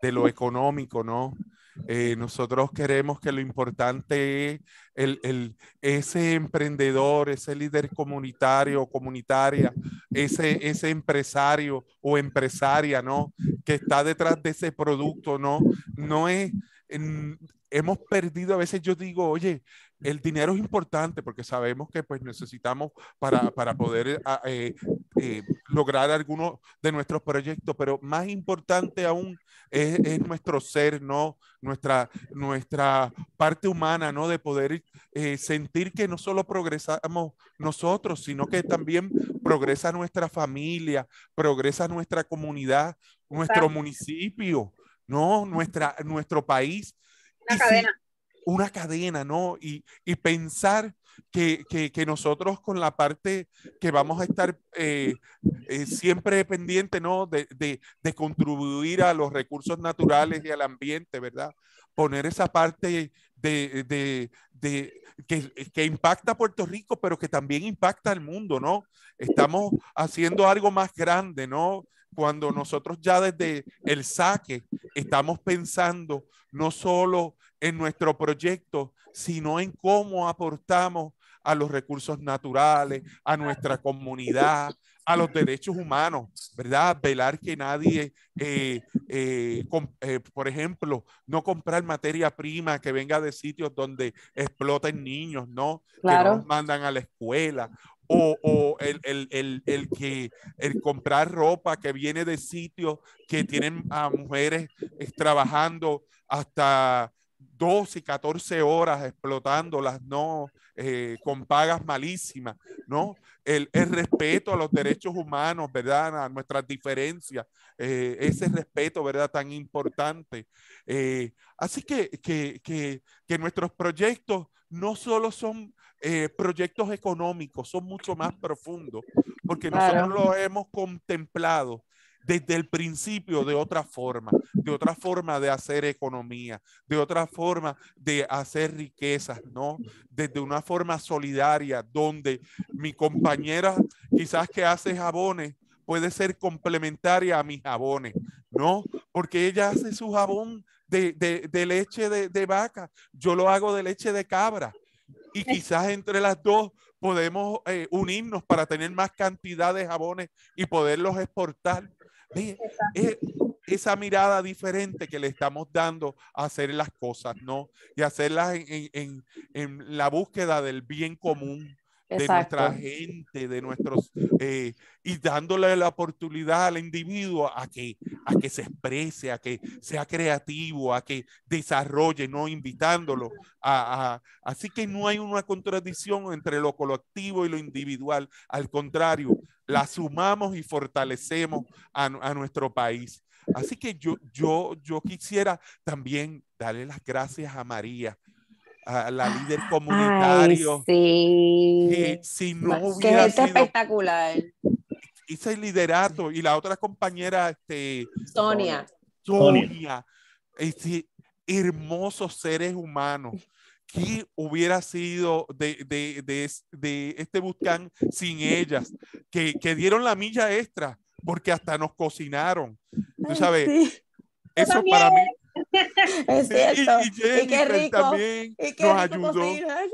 de lo económico, ¿no? Eh, nosotros queremos que lo importante es el, el, ese emprendedor, ese líder comunitario o comunitaria, ese, ese empresario o empresaria, ¿no? Que está detrás de ese producto, ¿no? No es, en, hemos perdido, a veces yo digo, oye, el dinero es importante porque sabemos que pues necesitamos para, para poder eh, eh, lograr algunos de nuestros proyectos, pero más importante aún es, es nuestro ser, ¿no? Nuestra, nuestra parte humana, ¿no? De poder eh, sentir que no solo progresamos nosotros, sino que también progresa nuestra familia, progresa nuestra comunidad, nuestro municipio, ¿no? Nuestra, nuestro país. Una y cadena. Si, una cadena, ¿no? Y, y pensar que, que, que nosotros con la parte que vamos a estar eh, eh, siempre pendiente, ¿no? De, de, de contribuir a los recursos naturales y al ambiente, ¿verdad? Poner esa parte de, de, de que, que impacta a Puerto Rico, pero que también impacta al mundo, ¿no? Estamos haciendo algo más grande, ¿no? Cuando nosotros ya desde el saque estamos pensando no solo en nuestro proyecto, sino en cómo aportamos a los recursos naturales, a nuestra comunidad, a los derechos humanos, ¿verdad? Velar que nadie, eh, eh, com, eh, por ejemplo, no comprar materia prima que venga de sitios donde exploten niños, ¿no? Claro. Que no los mandan a la escuela. O, o el, el, el, el, que, el comprar ropa que viene de sitios que tienen a mujeres eh, trabajando hasta doce y catorce horas explotándolas, ¿no? Eh, con pagas malísimas, ¿no? El, el respeto a los derechos humanos, ¿verdad? A nuestras diferencias, eh, ese respeto, ¿verdad? Tan importante. Eh, así que, que, que, que nuestros proyectos no solo son eh, proyectos económicos, son mucho más profundos, porque Claro. nosotros los hemos contemplado desde el principio de otra forma, de otra forma de hacer economía, de otra forma de hacer riquezas, ¿no? Desde una forma solidaria, donde mi compañera quizás que hace jabones puede ser complementaria a mis jabones, ¿no? Porque ella hace su jabón de, de, de leche de, de vaca, yo lo hago de leche de cabra. Y quizás entre las dos podemos eh, unirnos para tener más cantidad de jabones y poderlos exportar. Eh, eh, esa mirada diferente que le estamos dando a hacer las cosas, ¿no? Y hacerlas en, en, en la búsqueda del bien común de Exacto. nuestra gente, de nuestros, eh, y dándole la oportunidad al individuo a que, a que se exprese, a que sea creativo, a que desarrolle, ¿no? Invitándolo a, a, así que no hay una contradicción entre lo colectivo y lo individual, al contrario, la sumamos y fortalecemos a, a nuestro país. Así que yo, yo, yo quisiera también darle las gracias a María, a la líder comunitario. Ay, sí. Que si no que hubiera gente sido espectacular. ese liderato y la otra compañera, este, Sonia. Sonia, Sonia este, hermosos seres humanos. ¿Qué hubiera sido de, de, de, de este Bootcamp sin ellas? Que, que dieron la milla extra porque hasta nos cocinaron. Tú sabes, Ay, sí. eso para mí. Es cierto. Y, y Jennifer y qué rico, también y qué nos rico ayudó. cocinar.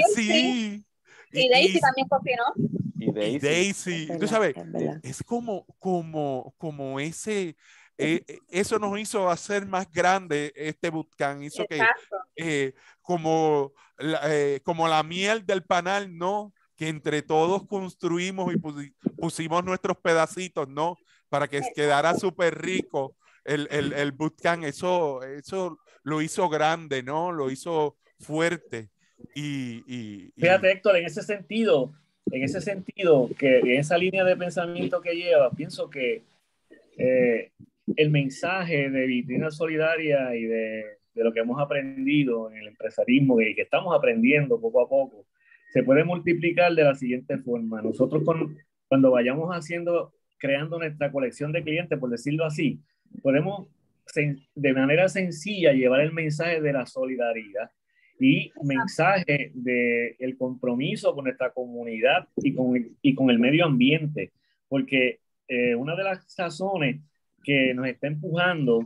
Sí. Y, y Daisy y, también cocinó. Y Daisy. Y Daisy. Es verdad, Tú sabes, es, es como, como, como ese... Eh, eso nos hizo hacer más grande este bootcamp, hizo que eh, como, la, eh, como la miel del panal, ¿no? Que entre todos construimos y pus pusimos nuestros pedacitos, ¿no? Para que quedara súper rico el, el, el bootcamp, eso, eso lo hizo grande, ¿no? Lo hizo fuerte. Y, y, y... Fíjate, Héctor, en ese sentido, en ese sentido, que en esa línea de pensamiento que lleva, pienso que eh, el mensaje de Vitrina Solidaria y de, de lo que hemos aprendido en el empresarismo y que estamos aprendiendo poco a poco, se puede multiplicar de la siguiente forma. Nosotros con, cuando vayamos haciendo, creando nuestra colección de clientes, por decirlo así, podemos de manera sencilla llevar el mensaje de la solidaridad y mensaje del compromiso con nuestra comunidad y con, y con el medio ambiente, porque eh, una de las razones que nos está empujando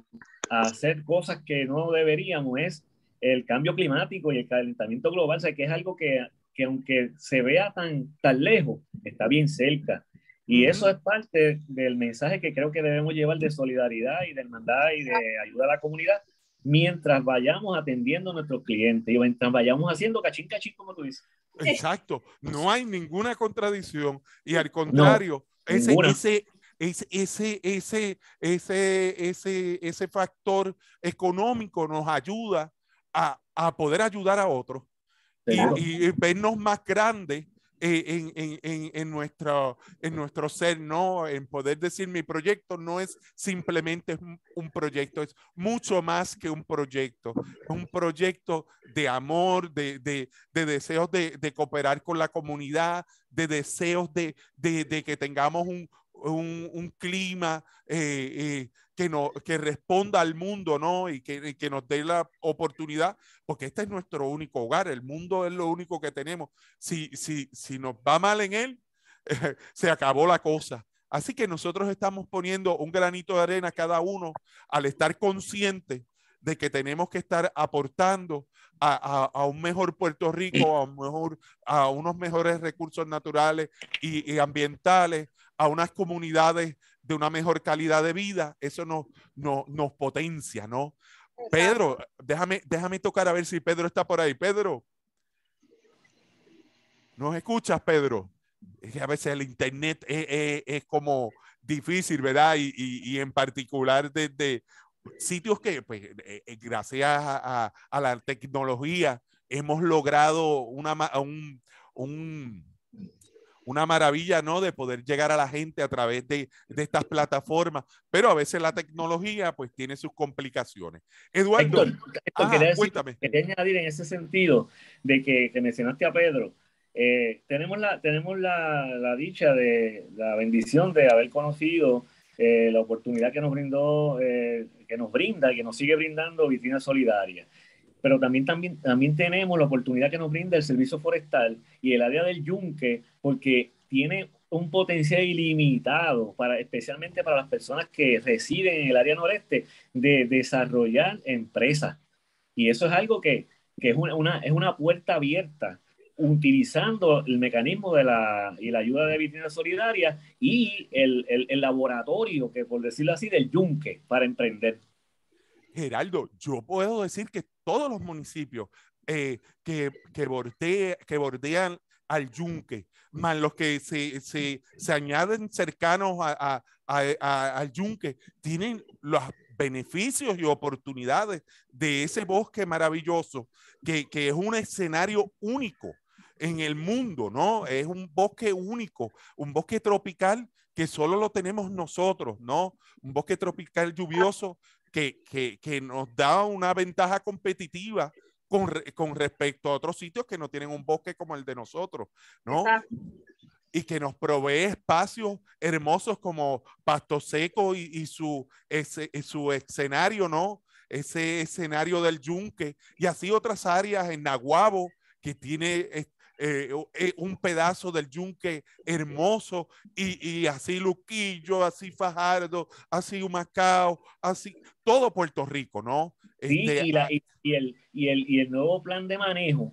a hacer cosas que no deberíamos es el cambio climático y el calentamiento global, o sea, que es algo que, que aunque se vea tan, tan lejos, está bien cerca. Y uh-huh. eso es parte del mensaje que creo que debemos llevar de solidaridad y de hermandad y de ayuda a la comunidad mientras vayamos atendiendo a nuestros clientes y mientras vayamos haciendo cachín cachín, como tú dices. Exacto, no hay ninguna contradicción y al contrario, no, ese, ese, ese, ese, ese, ese, ese, ese factor económico nos ayuda a, a poder ayudar a otros y, y vernos más grandes eh, en, en, en, en, nuestro, en nuestro ser, ¿no? En poder decir mi proyecto no es simplemente un, un proyecto, es mucho más que un proyecto, es un proyecto de amor, de, de, de deseos de, de cooperar con la comunidad, de deseos de, de, de que tengamos un, un, un clima eh, eh, que, no, que responda al mundo, ¿no? Y que, que nos dé la oportunidad, porque este es nuestro único hogar, el mundo es lo único que tenemos. Si, si, si nos va mal en él, eh, se acabó la cosa. Así que nosotros estamos poniendo un granito de arena cada uno al estar conscientes de que tenemos que estar aportando a, a, a un mejor Puerto Rico, a, un mejor, a unos mejores recursos naturales y, y ambientales, a unas comunidades de una mejor calidad de vida. Eso nos, nos, nos potencia, ¿no? Exacto. Pedro, déjame, déjame tocar a ver si Pedro está por ahí. Pedro, ¿nos escuchas, Pedro? Es que a veces el internet es, es, es como difícil, ¿verdad? Y, y, y en particular desde sitios que, pues, eh, gracias a, a, a la tecnología, hemos logrado una, un, un, una maravilla, ¿no? De poder llegar a la gente a través de, de estas plataformas, pero a veces la tecnología, pues, tiene sus complicaciones. Eduardo, Héctor, Héctor, ajá, quería, decir, quería añadir en ese sentido de que, que mencionaste a Pedro. Eh, tenemos la, tenemos la, la dicha de la bendición de haber conocido eh, la oportunidad que nos brindó, eh, que nos brinda, que nos sigue brindando Vitrina Solidaria. Pero también, también, también tenemos la oportunidad que nos brinda el Servicio Forestal y el área del Yunque, porque tiene un potencial ilimitado, para, especialmente para las personas que residen en el área noreste, de desarrollar empresas. Y eso es algo que, que es, una, una, es una puerta abierta, utilizando el mecanismo de la, y la ayuda de Vitrina Solidaria y el, el, el laboratorio, que por decirlo así, del Yunque para emprender. Geraldo, yo puedo decir que todos los municipios eh, que, que, borde, que bordean al Yunque, más los que se, se, se añaden cercanos a, a, a, a, al Yunque, tienen los beneficios y oportunidades de ese bosque maravilloso, que, que es un escenario único en el mundo, ¿no? Es un bosque único, un bosque tropical que solo lo tenemos nosotros, ¿no? Un bosque tropical lluvioso que, que, que nos da una ventaja competitiva con, con respecto a otros sitios que no tienen un bosque como el de nosotros, ¿no? Exacto. Y que nos provee espacios hermosos como Pasto Seco y, y su, ese, su escenario, ¿no? Ese escenario del Yunque, y así otras áreas en Naguabo que tiene eh, eh, un pedazo del Yunque hermoso, y, y así Luquillo, así Fajardo, así Humacao, así todo Puerto Rico, ¿no? Sí, este, y, la, y, y, el, y, el, y el nuevo plan de manejo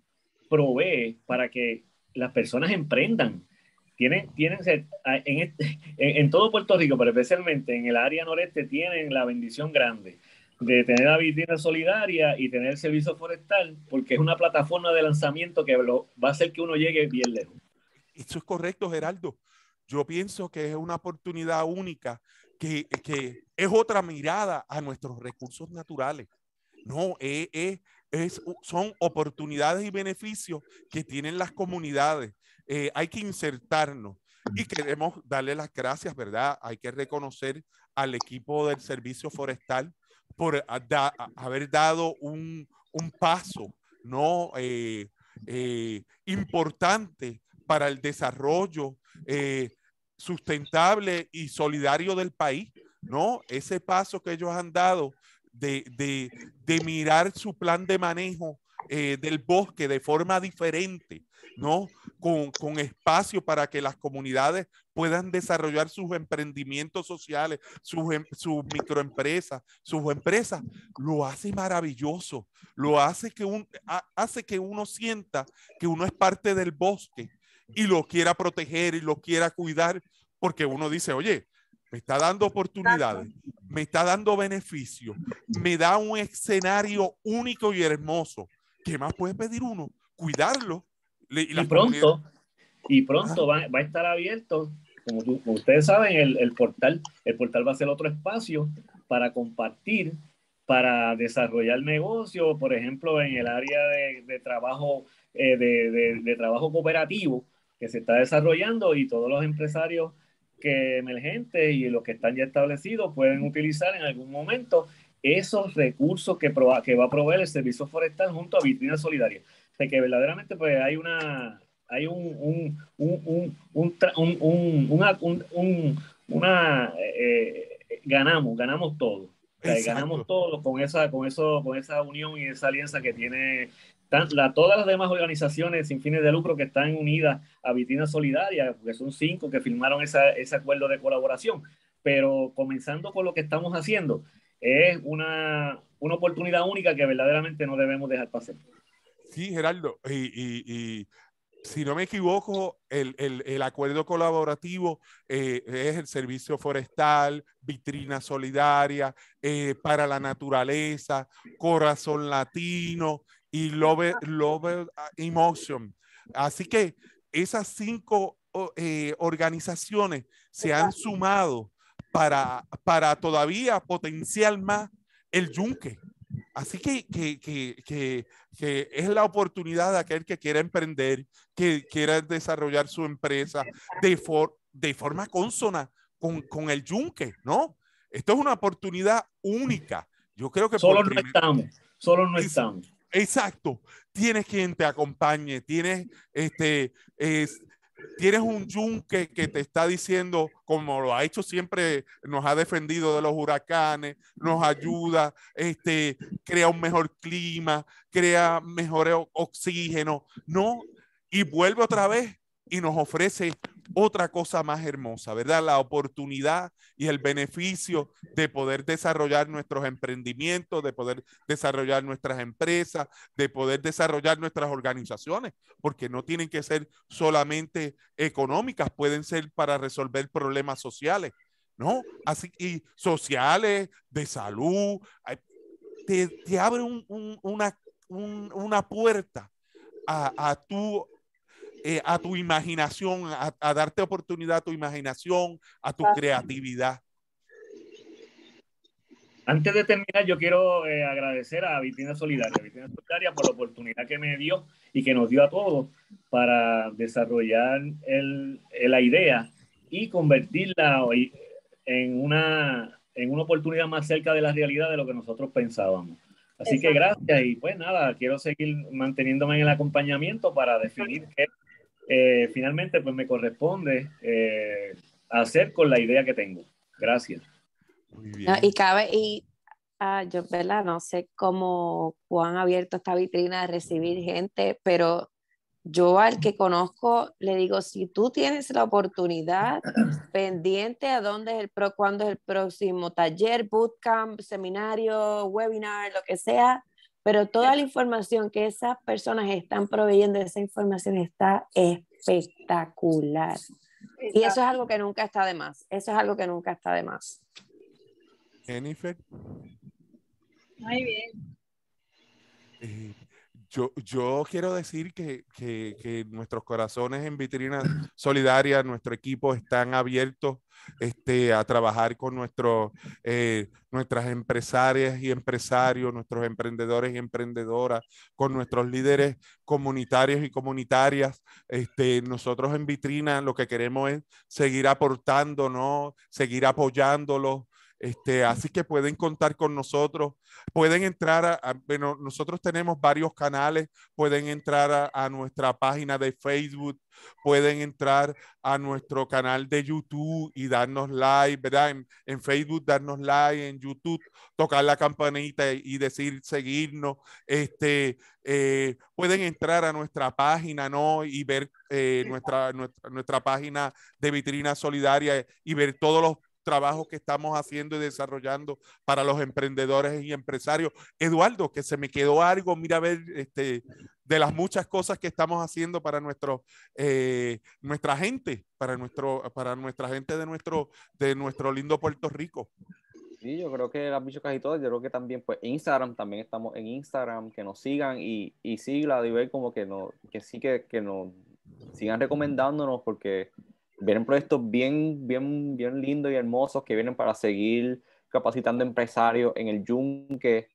provee para que las personas emprendan. Tienen, tienen en, este, en, en todo Puerto Rico, pero especialmente en el área noreste, tienen la bendición grande de tener la Vitrina Solidaria y tener el Servicio Forestal, porque es una plataforma de lanzamiento que lo, va a hacer que uno llegue bien lejos. Eso es correcto, Geraldo. Yo pienso que es una oportunidad única, que, que es otra mirada a nuestros recursos naturales. No, es, es, es, son oportunidades y beneficios que tienen las comunidades. Eh, hay que insertarnos y queremos darle las gracias, ¿verdad? Hay que reconocer al equipo del Servicio Forestal por da, haber dado un, un paso, ¿no? Eh, eh, importante para el desarrollo eh, sustentable y solidario del país, ¿no? Ese paso que ellos han dado de, de, de mirar su plan de manejo eh, del bosque de forma diferente, ¿no? Con, con espacio para que las comunidades puedan desarrollar sus emprendimientos sociales, sus, sus microempresas, sus empresas, lo hace maravilloso, lo hace que, un, hace que uno sienta que uno es parte del bosque y lo quiera proteger y lo quiera cuidar, porque uno dice, oye, me está dando oportunidades, me está dando beneficios, me da un escenario único y hermoso. ¿Qué más puede pedir uno? Cuidarlo. Y, y pronto, y pronto va, va a estar abierto, como, tú, como ustedes saben, el, el portal. El portal va a ser otro espacio para compartir, para desarrollar negocios, por ejemplo, en el área de, de trabajo, eh, de, de, de trabajo cooperativo que se está desarrollando, y todos los empresarios que emergentes y los que están ya establecidos pueden utilizar en algún momento esos recursos que, pro, que va a proveer el Servicio Forestal junto a Vitrina Solidaria. O sea, que verdaderamente pues hay una hay un un un un un, un, un una, un, un una eh, ganamos ganamos todos, o sea, ganamos todos con esa con eso con esa unión y esa alianza que tiene tan, la, todas las demás organizaciones sin fines de lucro que están unidas a Vitrina Solidaria, porque son cinco que firmaron esa, ese acuerdo de colaboración. Pero comenzando con lo que estamos haciendo, es una, una oportunidad única que verdaderamente no debemos dejar pasar. Sí, Gerardo, y, y, y si no me equivoco, el, el, el acuerdo colaborativo eh, es el Servicio Forestal, Vitrina Solidaria, eh, para la Naturaleza, Corazón Latino y Love, Love Emotion. Así que esas cinco eh, organizaciones se han sumado para, para todavía potenciar más el yunque. Así que, que, que, que, que es la oportunidad de aquel que quiera emprender, que quiera desarrollar su empresa de, for, de forma consona con, con el yunque, ¿no? Esto es una oportunidad única. Yo creo que solo por no primer... estamos, solo no es, estamos. Exacto. Tienes quien te acompañe, tienes este... Es, tienes un yunque que te está diciendo, como lo ha hecho siempre, nos ha defendido de los huracanes, nos ayuda, este, crea un mejor clima, crea mejor oxígeno, ¿no? Y vuelve otra vez y nos ofrece otra cosa más hermosa, ¿verdad? La oportunidad y el beneficio de poder desarrollar nuestros emprendimientos, de poder desarrollar nuestras empresas, de poder desarrollar nuestras organizaciones, porque no tienen que ser solamente económicas, pueden ser para resolver problemas sociales, ¿no? Así, y sociales, de salud, te, te abre un, un, una, un, una puerta a, a tu Eh, a tu imaginación, a, a darte oportunidad a tu imaginación, a tu creatividad. Antes de terminar, yo quiero eh, agradecer a Vitrina Solidaria, Vitrina Solidaria por la oportunidad que me dio y que nos dio a todos para desarrollar el, la idea y convertirla en una, en una oportunidad más cerca de la realidad de lo que nosotros pensábamos. Así Exacto. que gracias, y pues nada, quiero seguir manteniéndome en el acompañamiento para definir qué Eh, finalmente pues me corresponde eh, hacer con la idea que tengo. Gracias. Muy bien. No, y cabe, y uh, yo, ¿verdad? No sé cómo, cuán abierto está Vitrina de recibir gente, pero yo al que conozco le digo, si tú tienes la oportunidad, pendiente a dónde es el pro, cuándo es el próximo taller, bootcamp, seminario, webinar, lo que sea, pero toda la información que esas personas están proveyendo, esa información está espectacular. Y eso es algo que nunca está de más. Eso es algo que nunca está de más. Jennifer. Muy bien. Eh, yo, yo quiero decir que, que, que nuestros corazones en Vitrina Solidaria, nuestro equipo están abiertos este, a trabajar con nuestro, eh, nuestras empresarias y empresarios, nuestros emprendedores y emprendedoras, con nuestros líderes comunitarios y comunitarias. Este, nosotros en Vitrina lo que queremos es seguir aportando, ¿no? Seguir apoyándolos. Este, así que pueden contar con nosotros, pueden entrar a, a bueno, nosotros tenemos varios canales, pueden entrar a, a nuestra página de Facebook, pueden entrar a nuestro canal de YouTube y darnos like, ¿verdad? En, en Facebook darnos like, en YouTube tocar la campanita y, y decir seguirnos, este, eh, pueden entrar a nuestra página, ¿no? Y ver eh, nuestra, nuestra, nuestra página de Vitrina Solidaria y ver todos los trabajos que estamos haciendo y desarrollando para los emprendedores y empresarios. Eduardo, que se me quedó algo, mira a ver, este, de las muchas cosas que estamos haciendo para nuestro, eh, nuestra gente, para, nuestro, para nuestra gente de nuestro, de nuestro lindo Puerto Rico. Sí, yo creo que las bicho casi todas, yo creo que también, pues, Instagram, también estamos en Instagram, que nos sigan y, y sí, la digo como que, no, que sí, que, que nos sigan recomendándonos, porque vienen proyectos bien, bien, bien lindos y hermosos que vienen para seguir capacitando empresarios en el Yunque,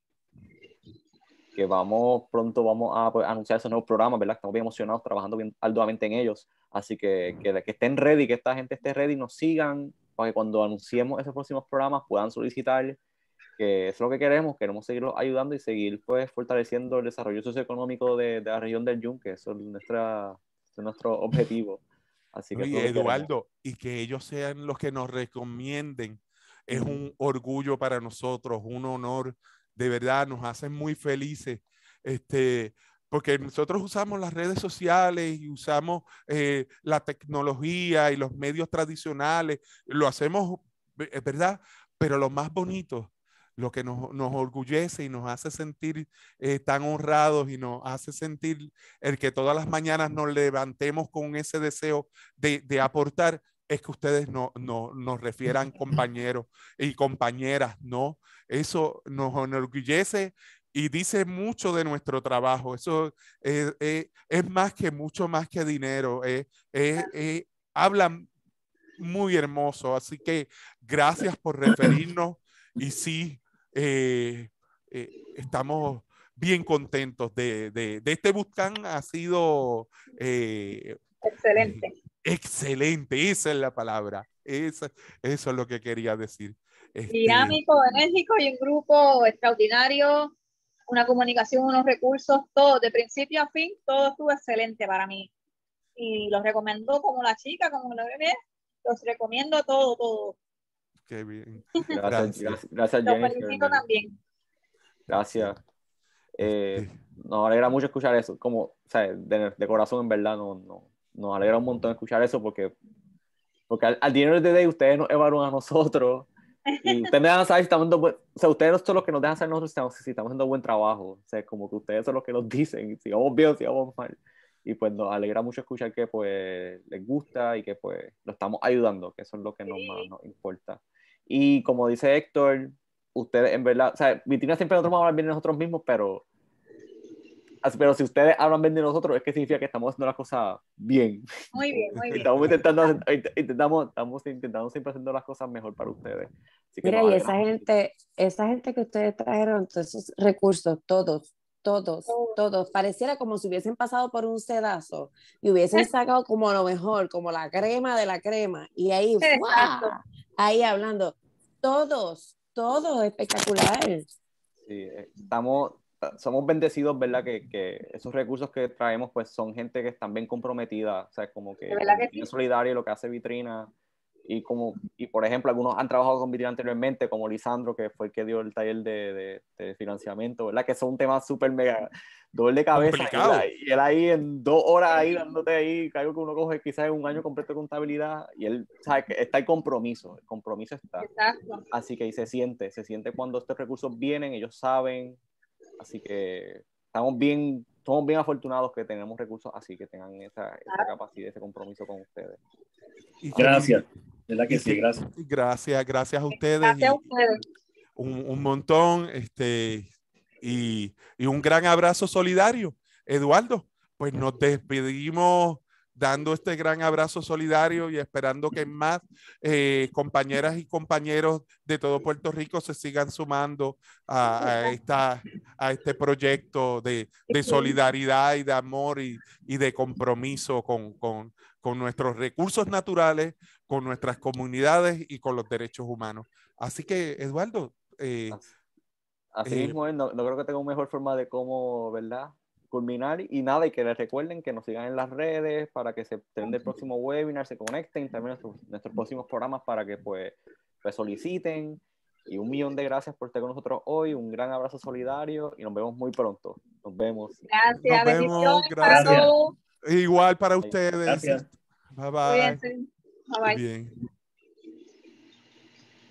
que vamos, pronto vamos a pues, anunciar esos nuevos programas, ¿verdad? Estamos bien emocionados, trabajando bien arduamente en ellos, así que, que, que estén ready, que esta gente esté ready, nos sigan, para que cuando anunciemos esos próximos programas puedan solicitar, que es lo que queremos, queremos seguirlos ayudando y seguir pues fortaleciendo el desarrollo socioeconómico de, de la región del Yunque, eso es, nuestra, eso es nuestro objetivo. Así que Oye, Eduardo, y que ellos sean los que nos recomienden, es un orgullo para nosotros, un honor, de verdad, nos hacen muy felices, este, porque nosotros usamos las redes sociales y usamos eh, la tecnología y los medios tradicionales, lo hacemos, es verdad, pero lo más bonito, lo que nos, nos orgullece y nos hace sentir eh, tan honrados y nos hace sentir el que todas las mañanas nos levantemos con ese deseo de, de aportar, es que ustedes no, no, nos refieran compañeros y compañeras, ¿no? Eso nos enorgullece y dice mucho de nuestro trabajo. Eso es, es, es más que mucho más que dinero. Es, es, es, hablan muy hermoso. Así que gracias por referirnos y sí, eh, eh, estamos bien contentos de, de, de este bootcamp. Ha sido eh, excelente. Eh, excelente, esa es la palabra. Esa, eso es lo que quería decir. Este, Dinámico, enérgico y un grupo extraordinario, una comunicación, unos recursos, todo, de principio a fin, todo estuvo excelente para mí. Y los recomiendo como la chica, como la bebé, los recomiendo todo, todo. Qué bien. Gracias, Gracias. gracias, gracias Los Jennifer. felicito también. Gracias. Eh, Este, nos alegra mucho escuchar eso, como, o sea, de, de corazón, en verdad, no, no, nos alegra un montón escuchar eso, porque, porque al, al dinero de day ustedes nos evalúan a nosotros y ustedes dejan saber si estamos haciendo buen, o sea, ustedes son los que nos dejan saber nosotros si estamos, si estamos haciendo buen trabajo, o sea, como que ustedes son los que nos dicen si vamos bien o si vamos mal, y pues nos alegra mucho escuchar que pues les gusta y que pues lo estamos ayudando, que eso es lo que nos, más nos importa. Y como dice Héctor, ustedes en verdad, o sea, Vitrina siempre nosotros vamos a hablar bien de nosotros mismos, pero pero si ustedes hablan bien de nosotros, es que significa que estamos haciendo las cosas bien. Muy bien, muy bien. Estamos intentando, intentamos, estamos intentando siempre haciendo las cosas mejor para ustedes. Así que Mira, no, y esa gente, esa gente que ustedes trajeron, todos esos recursos, todos, todos, todos, pareciera como si hubiesen pasado por un sedazo y hubiesen sacado como lo mejor, como la crema de la crema, y ahí, ¡fua! Ahí hablando, todos, todos, espectacular. Sí, estamos, somos bendecidos, ¿verdad? Que, que esos recursos que traemos, pues son gente que están bien comprometida, o sea, como que, que sí? Solidario, lo que hace Vitrina. Y, como, y por ejemplo, algunos han trabajado con Vitrina anteriormente, como Lisandro, que fue el que dio el taller de, de, de financiamiento, ¿verdad? Que son un tema súper mega doble de cabeza. Complicado. Y él, y él ahí en dos horas ahí dándote ahí, algo que uno coge quizás en un año completo de contabilidad. Y él, sabe que está el compromiso, el compromiso está. Exacto. Así que ahí se siente, se siente cuando estos recursos vienen, ellos saben. Así que estamos bien, somos bien afortunados que tenemos recursos así, que tengan esa, esa capacidad, ese compromiso con ustedes. Y gracias, ¿verdad que y sí? que, Gracias. Gracias, gracias a ustedes. Gracias a y ustedes. Un, un montón, este, y, y un gran abrazo solidario. Eduardo, pues nos despedimos dando este gran abrazo solidario y esperando que más eh, compañeras y compañeros de todo Puerto Rico se sigan sumando a, a, esta, a este proyecto de, de solidaridad y de amor y, y de compromiso con, con, con nuestros recursos naturales, con nuestras comunidades y con los derechos humanos. Así que, Eduardo, eh, Así, así eh, mismo es, no, no creo que tenga una mejor forma de cómo, ¿verdad? Culminar y nada, y que les recuerden que nos sigan en las redes para que se estén del próximo webinar, se conecten, también nuestros, nuestros próximos programas para que pues, pues soliciten. Y un millón de gracias por estar con nosotros hoy, un gran abrazo solidario y nos vemos muy pronto. Nos vemos. Gracias, nos vemos, bendiciones para gracias. Gracias. todos. Igual para ustedes. Gracias. Bye bye. Cuídense. Bye bye. Bien.